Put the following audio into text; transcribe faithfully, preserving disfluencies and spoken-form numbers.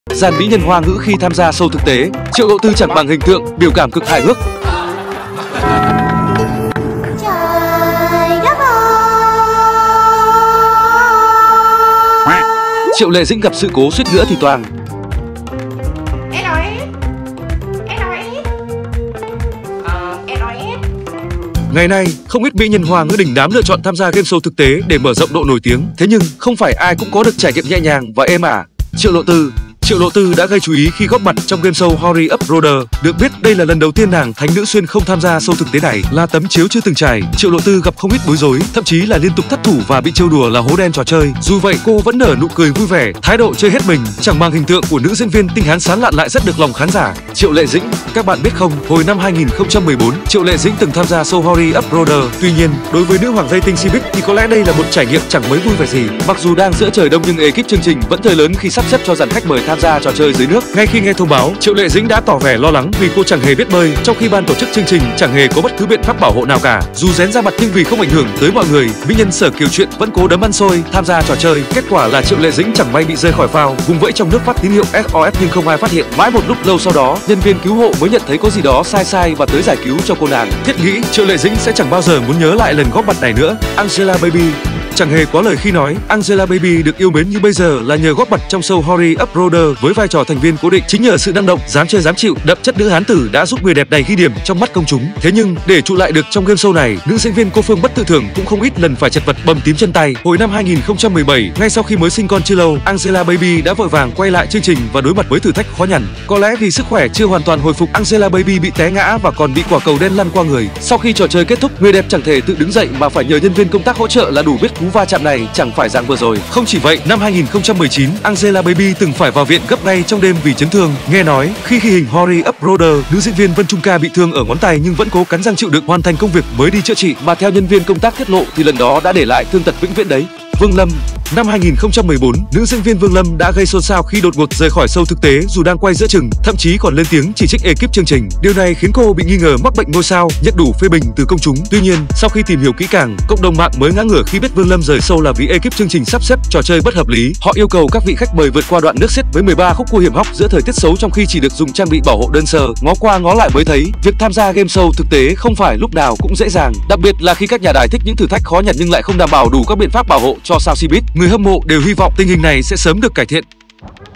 Dàn mỹ nhân hoa ngữ khi tham gia show thực tế, Triệu Lộ Tư chẳng bằng hình tượng, biểu cảm cực hài hước. Triệu Lệ Dĩnh gặp sự cố suýt nữa thì toang. Ngày nay, không ít mỹ nhân hoa ngữ đình đám lựa chọn tham gia game show thực tế để mở rộng độ nổi tiếng. Thế nhưng, không phải ai cũng có được trải nghiệm nhẹ nhàng và êm ả. Triệu Lộ Tư Triệu Lộ Tư đã gây chú ý khi góp mặt trong game show Hurry Up Brother. Được biết đây là lần đầu tiên nàng thánh nữ xuyên không tham gia show thực tế này, là tấm chiếu chưa từng trải. Triệu Lộ Tư gặp không ít bối rối, thậm chí là liên tục thất thủ và bị trêu đùa là hố đen trò chơi. Dù vậy cô vẫn nở nụ cười vui vẻ, thái độ chơi hết mình, chẳng mang hình tượng của nữ diễn viên tinh hán sán lạn lại rất được lòng khán giả. Triệu Lệ Dĩnh, các bạn biết không, hồi năm hai nghìn không trăm mười bốn, Triệu Lệ Dĩnh từng tham gia show Hurry Up Brother. Tuy nhiên, đối với nữ hoàng rating Cbiz thì có lẽ đây là một trải nghiệm chẳng mấy vui vẻ gì. Mặc dù đang giữa trời đông nhưng ekip chương trình vẫn cười lớn khi sắp xếp cho dàn khách mời tham gia trò chơi dưới nước. Ngay khi nghe thông báo, Triệu Lệ Dĩnh đã tỏ vẻ lo lắng vì cô chẳng hề biết bơi, trong khi ban tổ chức chương trình chẳng hề có bất cứ biện pháp bảo hộ nào cả. Dù rén ra mặt nhưng vì không ảnh hưởng tới mọi người, mỹ nhân Sở Kiều Truyện vẫn cố đấm ăn xôi tham gia trò chơi. Kết quả là Triệu Lệ Dĩnh chẳng may bị rơi khỏi phao, vùng vẫy trong nước phát tín hiệu ét o ét nhưng không ai phát hiện. Mãi một lúc lâu sau đó, nhân viên cứu hộ mới nhận thấy có gì đó sai sai và tới giải cứu cho cô nàng. Thiết nghĩ Triệu Lệ Dĩnh sẽ chẳng bao giờ muốn nhớ lại lần góp mặt này nữa. Angela Baby chẳng hề quá lời khi nói Angela Baby được yêu mến như bây giờ là nhờ góp mặt trong show Hurry Up Brother với vai trò thành viên cố định. Chính nhờ sự năng động, dám chơi dám chịu, đậm chất nữ hán tử đã giúp người đẹp này ghi điểm trong mắt công chúng. Thế nhưng để trụ lại được trong game show này, nữ diễn viên cô Phương Bất Tự Thưởng cũng không ít lần phải chật vật bầm tím chân tay. Hồi năm hai nghìn không trăm mười bảy, ngay sau khi mới sinh con chưa lâu, Angela Baby đã vội vàng quay lại chương trình và đối mặt với thử thách khó nhằn. Có lẽ vì sức khỏe chưa hoàn toàn hồi phục, Angela Baby bị té ngã và còn bị quả cầu đen lăn qua người. Sau khi trò chơi kết thúc, người đẹp chẳng thể tự đứng dậy mà phải nhờ nhân viên công tác hỗ trợ là đủ biết cú va chạm này chẳng phải dạng vừa rồi. Không chỉ vậy, năm hai nghìn không trăm mười chín, Angela Baby từng phải vào viện gấp ngay trong đêm vì chấn thương. Nghe nói khi ghi hình Hurry Up Brother, nữ diễn viên Vân Trung Ca bị thương ở ngón tay nhưng vẫn cố cắn răng chịu đựng hoàn thành công việc mới đi chữa trị, mà theo nhân viên công tác tiết lộ thì lần đó đã để lại thương tật vĩnh viễn đấy. Vương Lâm Năm hai nghìn không trăm mười bốn, nữ diễn viên Vương Lâm đã gây xôn xao khi đột ngột rời khỏi show thực tế dù đang quay giữa chừng, thậm chí còn lên tiếng chỉ trích ekip chương trình. Điều này khiến cô bị nghi ngờ mắc bệnh ngôi sao, nhận đủ phê bình từ công chúng. Tuy nhiên, sau khi tìm hiểu kỹ càng, cộng đồng mạng mới ngã ngửa khi biết Vương Lâm rời show là vì ekip chương trình sắp xếp trò chơi bất hợp lý. Họ yêu cầu các vị khách mời vượt qua đoạn nước xiết với mười ba khúc cua hiểm hóc giữa thời tiết xấu, trong khi chỉ được dùng trang bị bảo hộ đơn sơ. Ngó qua ngó lại mới thấy, việc tham gia game show thực tế không phải lúc nào cũng dễ dàng, đặc biệt là khi các nhà đài thích những thử thách khó nhằn nhưng lại không đảm bảo đủ các biện pháp bảo hộ cho sao Cbiz. Người hâm mộ đều hy vọng tình hình này sẽ sớm được cải thiện.